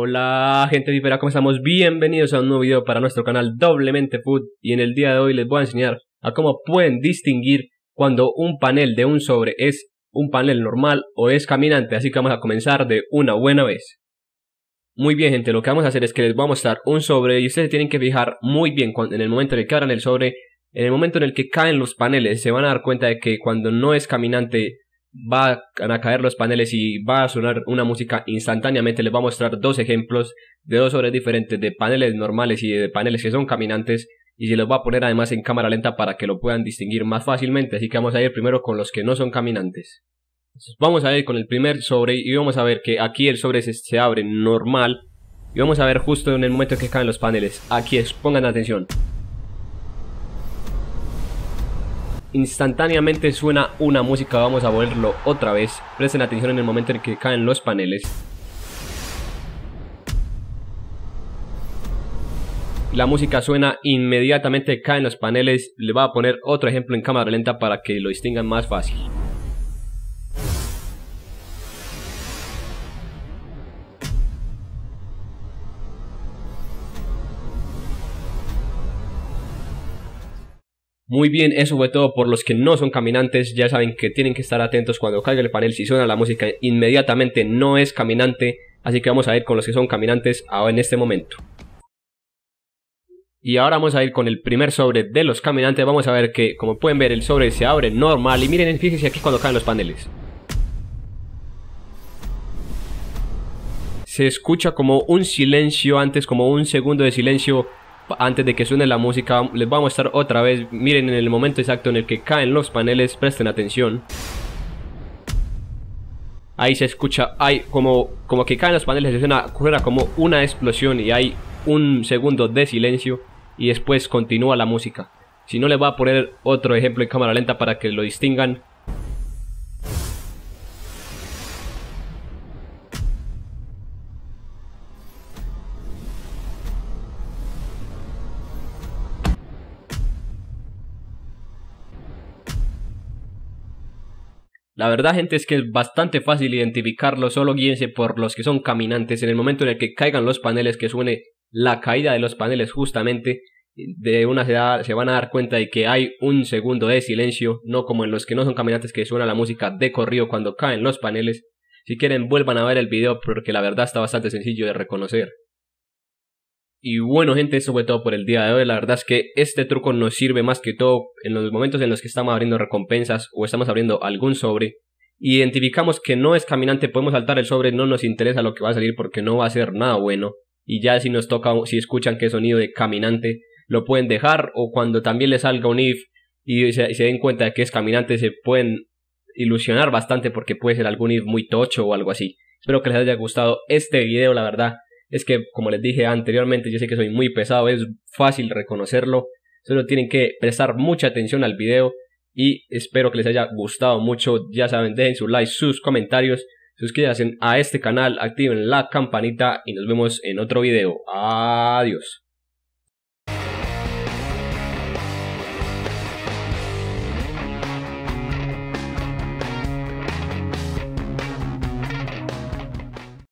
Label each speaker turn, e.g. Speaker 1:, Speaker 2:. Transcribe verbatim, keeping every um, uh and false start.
Speaker 1: Hola gente vipera, ¿cómo estamos? Bienvenidos a un nuevo video para nuestro canal Doblemente Food. Y en el día de hoy les voy a enseñar a cómo pueden distinguir cuando un panel de un sobre es un panel normal o es caminante. Así que vamos a comenzar de una buena vez. Muy bien gente, lo que vamos a hacer es que les voy a mostrar un sobre y ustedes tienen que fijar muy bien cuando, en el momento en el que abran el sobre. En el momento en el que caen los paneles se van a dar cuenta de que cuando no es caminante van a caer los paneles y va a sonar una música instantáneamente. Les voy a mostrar dos ejemplos de dos sobres diferentes, de paneles normales y de paneles que son caminantes, y se los voy a poner además en cámara lenta para que lo puedan distinguir más fácilmente. Así que vamos a ir primero con los que no son caminantes. Entonces, vamos a ir con el primer sobre y vamos a ver que aquí el sobre se, se abre normal, y vamos a ver justo en el momento en que caen los paneles. Aquí es, pongan atención. Instantáneamente suena una música. Vamos a volverlo otra vez. Presten atención en el momento en que caen los paneles. La música suena inmediatamente, caen los paneles. Les voy a poner otro ejemplo en cámara lenta para que lo distingan más fácil. Muy bien, eso fue todo por los que no son caminantes. Ya saben que tienen que estar atentos cuando caiga el panel. Si suena la música inmediatamente no es caminante. Así que vamos a ir con los que son caminantes ahora en este momento. Y ahora vamos a ir con el primer sobre de los caminantes. Vamos a ver que, como pueden ver, el sobre se abre normal. Y miren, fíjense aquí cuando caen los paneles. Se escucha como un silencio antes, como un segundo de silencio antes de que suene la música. Les voy a mostrar otra vez. Miren en el momento exacto en el que caen los paneles. Presten atención. Ahí se escucha, hay como, como que caen los paneles. Se suena, suena como una explosión y hay un segundo de silencio. Y después continúa la música. Si no, les voy a poner otro ejemplo en cámara lenta para que lo distingan. La verdad gente es que es bastante fácil identificarlo, solo guíense por los que son caminantes. En el momento en el que caigan los paneles, que suene la caída de los paneles justamente, de una se, da, se van a dar cuenta de que hay un segundo de silencio, no como en los que no son caminantes que suena la música de corrido cuando caen los paneles. Si quieren vuelvan a ver el video porque la verdad está bastante sencillo de reconocer. Y bueno gente, eso fue todo por el día de hoy. La verdad es que este truco nos sirve más que todo en los momentos en los que estamos abriendo recompensas o estamos abriendo algún sobre. Identificamos que no es caminante, podemos saltar el sobre, no nos interesa lo que va a salir porque no va a ser nada bueno. Y ya si nos toca, si escuchan que es sonido de caminante, lo pueden dejar, o cuando también les salga un if y se, y se den cuenta de que es caminante, se pueden ilusionar bastante porque puede ser algún if muy tocho o algo así. Espero que les haya gustado este video. La verdad es que, como les dije anteriormente, yo sé que soy muy pesado, es fácil reconocerlo. Solo tienen que prestar mucha atención al video y espero que les haya gustado mucho. Ya saben, dejen su like, sus comentarios, suscríbanse a este canal, activen la campanita y nos vemos en otro video. Adiós.